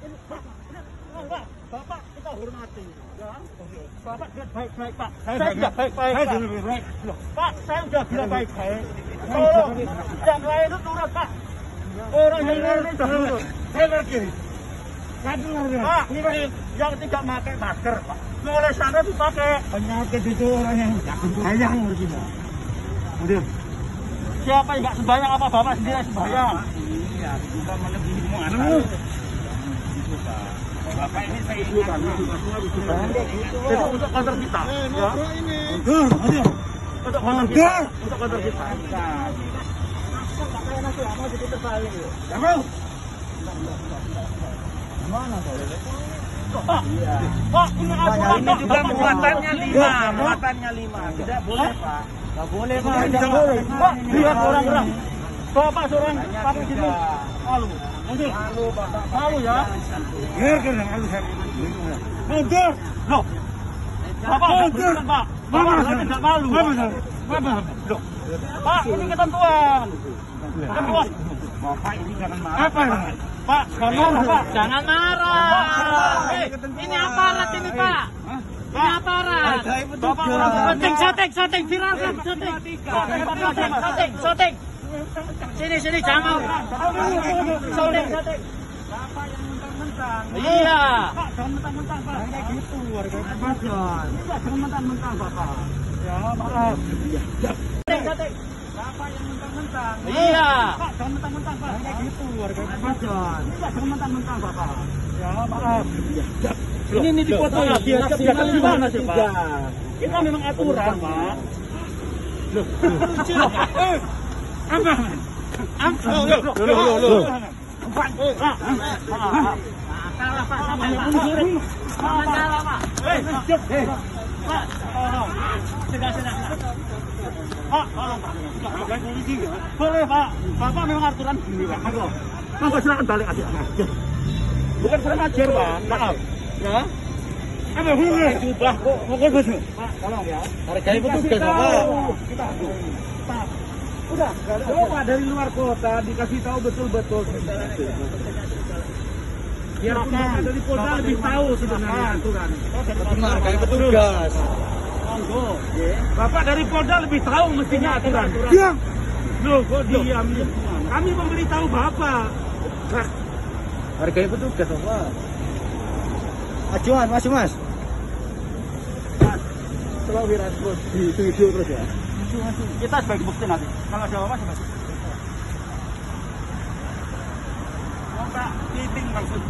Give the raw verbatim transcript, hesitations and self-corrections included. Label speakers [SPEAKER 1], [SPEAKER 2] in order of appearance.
[SPEAKER 1] Pak, Bapak kita hormati, ya. Bapak biar baik-baik, Pak. Saya sudah baik-baik, Pak. Pak, saya sudah bilang baik-baik. Tolong, yang lain itu turun, Pak. Orang yang lain itu turun. Saya ngerti. Pak, ini yang tidak pakai masker, Pak. Mulai sana dipakai. Penyakit itu orang yang tidak sembahyang, Kemudian, siapa yang nggak sembahyang apa Bapak sendiri sembahyang? Iya, kita melebihi muatan. Bapak ini saya itu kan, itu untuk kantor kita, ya. Untuk kantor kita, untuk kantor kita. Mana Pak? Pak, ini aturan
[SPEAKER 2] ini juga muatannya lima, muatannya lima. Tidak boleh, Pak. Tidak boleh, Pak.
[SPEAKER 1] Tidak boleh. Pak, lihat orang-orang. Bapak seorang pakai situ. Malu. Mundur.
[SPEAKER 2] Malu, Bapak.
[SPEAKER 1] Malu ya.
[SPEAKER 2] Biar kena malu saya.
[SPEAKER 1] Mundur. Loh. Bapak mundur, Pak. Bapak tidak malu.
[SPEAKER 2] Bapak.
[SPEAKER 1] Loh. Pak, ini ketentuan. Ketentuan.
[SPEAKER 2] Bapak ini jangan marah.
[SPEAKER 1] Apa ini? Pak, jangan marah, Pak.
[SPEAKER 3] Jangan marah. Eh, ini aparat ini, Pak. Ini aparat.
[SPEAKER 1] Bapak
[SPEAKER 3] Syuting, syuting, syuting, viral kan, syuting. Syuting, syuting, syuting. Sini, sini, jangan. Syuting, syuting.
[SPEAKER 1] Bapak yang mentang-mentang.
[SPEAKER 3] Iya.
[SPEAKER 1] Pak, jangan mentang-mentang, Pak. Kayak gitu, warga Ramadan. Jangan mentang-mentang, Bapak. Ya, maaf.
[SPEAKER 3] Syuting, syuting.
[SPEAKER 1] Bapak yang mentang-mentang.
[SPEAKER 3] Iya.
[SPEAKER 1] Pak, jangan mentang-mentang, Pak. Kayak gitu, warga Ramadan. Jangan mentang-mentang, Bapak. Ya, maaf. Ini ini dipoto ya, maksimal gimana sih, Pak? Kita memang aturan, Pak. Loh, eh, apa? Apa? Loh, loh, loh, loh. Pak, Pak. Salah, Pak. Salah, Pak. Eh, eh. Pak, tolong. Sudah, sudah. Pak, tolong, Pak. Enggak polisi ya? Boleh, Pak. Bapak memang aturan begini, Pak. Monggo. Monggo silakan balik aja. Bukan kurang ajar, Pak. Maaf. Ya. Apa hubungannya? Jubah kok monggo betul. Pak, tolong ya. Hargai petugas, Bapak. Kita Pak. Udah, coba dari luar kota dikasih tahu betul-betul. Biar kita dari kota lebih tahu sebenarnya aturan.
[SPEAKER 2] Hargai petugas.
[SPEAKER 1] Monggo. Bapak dari Polda lebih tahu mestinya aturan. Diam. Loh, kok diam? Kami memberitahu Bapak. Nah,
[SPEAKER 2] Hargai petugas, Bapak. Majuan, maju, Mas.
[SPEAKER 1] Mas, coba wiran terus di video terus ya. Kita sebagai bukti nanti. Kalau ada apa-apa sebagai bukti. Mau tak meeting maksudnya.